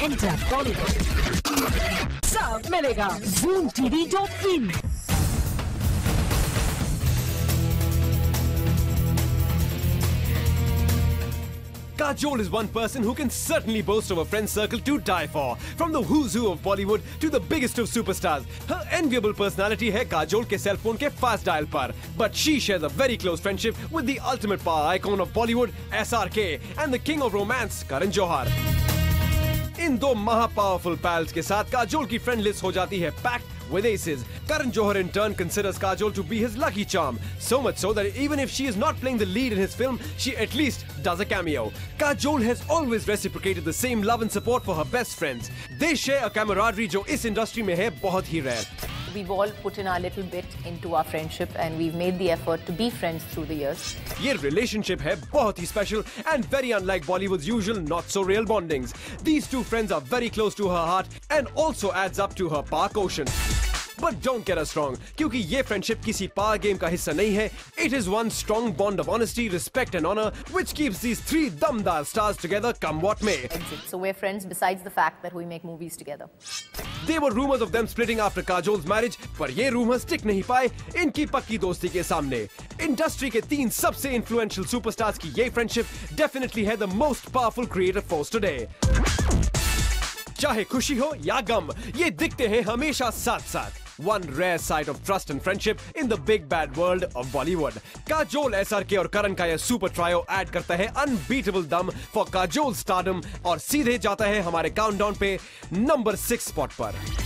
Enter Bollywood. सब मिलेगा ZoomTV.in। Kajol is one person who can certainly boast of a friend circle to die for. From the who's who of Bollywood to the biggest of superstars. Her enviable personality है Kajol के cell phone के fast dial पर. But she shares a very close friendship with the ultimate power icon of Bollywood, SRK, and the king of romance, Karan Johar. इन दो महा powerful पैल्स के साथ काजोल की friend list हो जाती है packed with aces. Karan Johar in turn considers Kajol to be his lucky charm. So much so that even if she is not playing the lead in his film, she at least does a cameo. Kajol has always reciprocated the same love and support for her best friends. They share a camaraderie जो इस industry में है बहुत ही rare. We've all put in our little bit into our friendship and we've made the effort to be friends through the years. ये relationship है बहुत ही special and very unlike Bollywood's usual not so real bondings. These two friends are very close to her heart and also adds up to her power quotient. But don't get us wrong, क्योंकि ये friendship किसी power game का हिस्सा नहीं है. It is one strong bond of honesty, respect and honor which keeps these three damdar stars together come what may. So we're friends besides the fact that we make movies together. There were rumors of them splitting after Kajol's marriage, पर ये rumors stick नहीं पाए इनकी पक्की दोस्ती के सामने. Industry के तीन सबसे influential superstars की ये friendship definitely है the most powerful creative force today. चाहे खुशी हो या गम, ये दिखते हैं हमेशा साथ-साथ. One rare sight of trust and friendship in the big bad world of Bollywood. Kajol, SRK और करण का यह super trio add करता है unbeatable dum for Kajol's stardom और सीधे जाता है हमारे countdown पे number 6 spot पर.